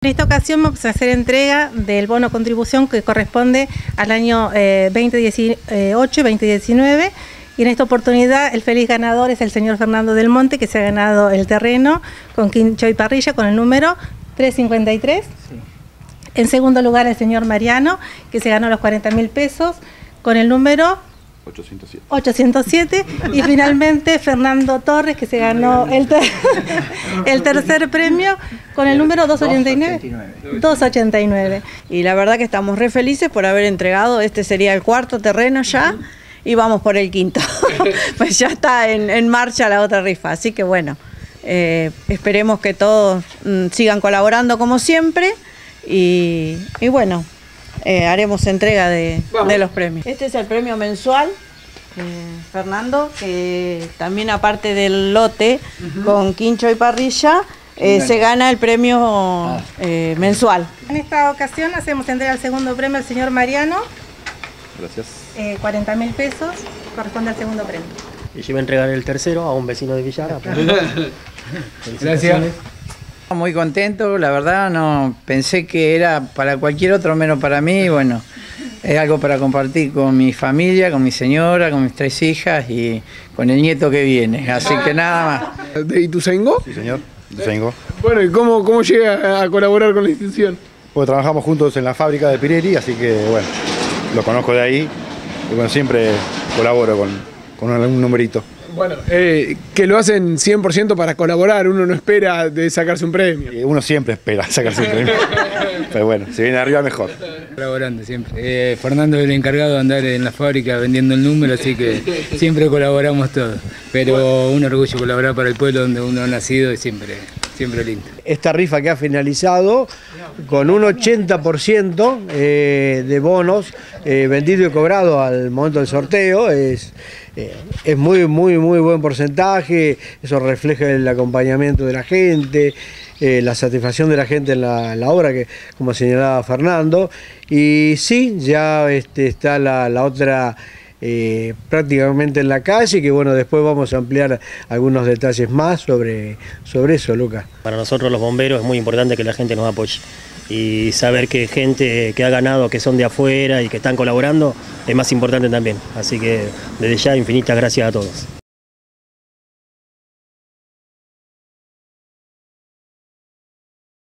En esta ocasión vamos a hacer entrega del bono contribución que corresponde al año 2018-2019 y en esta oportunidad el feliz ganador es el señor Fernando del Monte, que se ha ganado el terreno con quincho y parrilla con el número 353. Sí. En segundo lugar el señor Mariano, que se ganó los 40.000 pesos con el número 807. Y finalmente Fernando Torres, que se ganó el tercer premio con el número 289. Y la verdad que estamos re felices por haber entregado, este sería el cuarto terreno ya, y vamos por el quinto. Pues ya está en marcha la otra rifa, así que bueno, esperemos que todos sigan colaborando como siempre y bueno, haremos entrega de los premios. Este es el premio mensual, Fernando, que también aparte del lote con quincho y parrilla, se gana el premio mensual. En esta ocasión hacemos entrega al segundo premio al señor Mariano. Gracias. 40.000 pesos, corresponde al segundo premio. Y yo iba a entregar el tercero a un vecino de Villar. Gracias. Muy contento, la verdad no pensé que era para cualquier otro menos para mí. Bueno, es algo para compartir con mi familia, con mi señora, con mis 3 hijas y con el nieto que viene, así que nada más. ¿De Ituzaingó? Sí, señor, Ituzaingó. Bueno, ¿y cómo llega a colaborar con la institución? Pues trabajamos juntos en la fábrica de Pirelli, así que bueno, lo conozco de ahí y bueno, siempre colaboro con algún numerito. Bueno, que lo hacen 100% para colaborar, uno no espera de sacarse un premio. Uno siempre espera sacarse un premio, pero bueno, si viene arriba mejor. Colaborando siempre. Fernando es el encargado de andar en la fábrica vendiendo el número, así que siempre colaboramos todos. Pero un orgullo colaborar para el pueblo donde uno ha nacido y siempre lindo. Esta rifa que ha finalizado con un 80% de bonos vendido y cobrado al momento del sorteo, es muy buen porcentaje. Eso refleja el acompañamiento de la gente, la satisfacción de la gente en la obra, que como señalaba Fernando. Y sí, ya está la otra prácticamente en la calle, que bueno, después vamos a ampliar algunos detalles más sobre eso, Lucas. Para nosotros los bomberos es muy importante que la gente nos apoye y saber que gente que ha ganado, que son de afuera y que están colaborando, es más importante también. Así que desde ya infinitas gracias a todos.